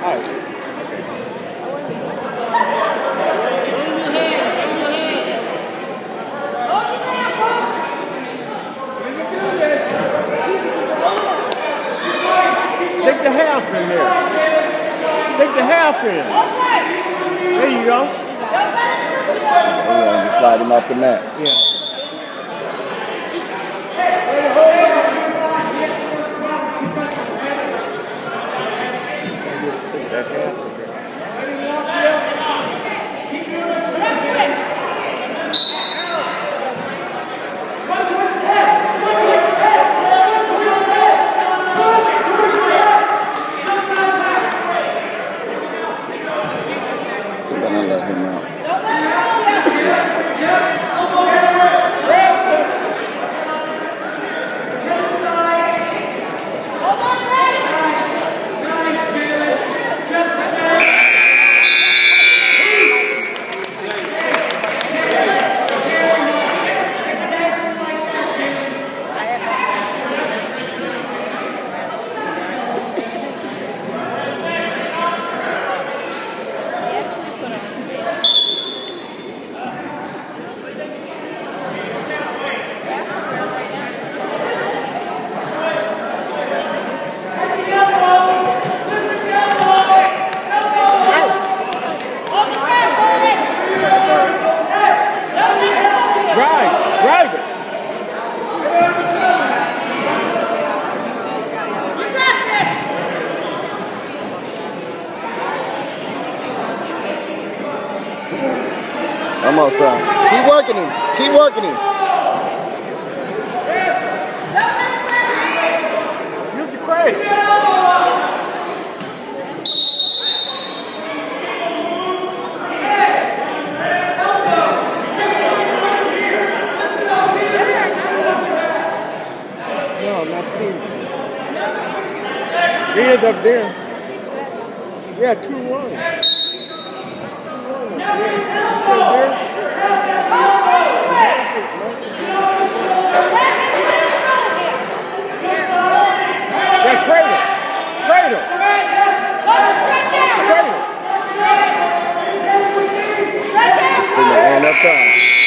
Take the half in there. Take the half in. There you go. Yeah, just slide him off the mat. Yeah. That's half. Let him out. Drive it. Come on, son. Keep working him. Keep working him. Use the cradle. No, not two. He is up there. Yeah, 2-1. Yeah, cradle. Cradle. Cradle. Still ain't enough time.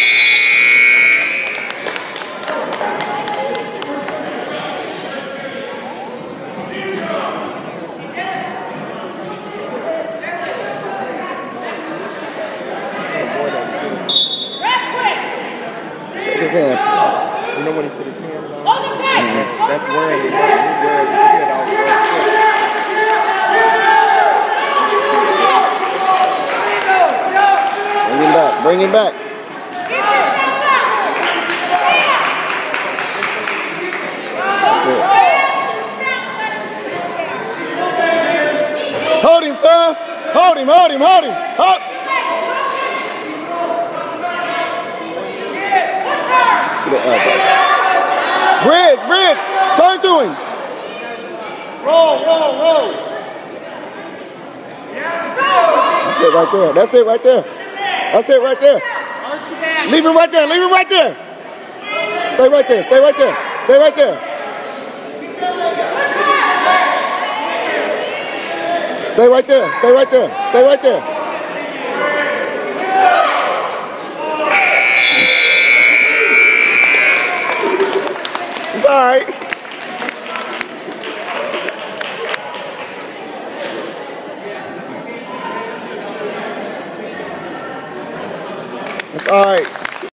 Shake his hand. You know when he put his hand on? That's wearing it. Bring him back. Bring him back. That's it. Hold him, son. Hold him. Hold him. Hold him. Hold. Get the elbow. Bridge. Turn to him. Roll. That's it right there. That's it right there. That's it right there. Leave him right there. Leave him right there. Stay right there. Stay right there. Stay right there. Stay right there. Stay right there. Stay right there. It's all right. It's all right.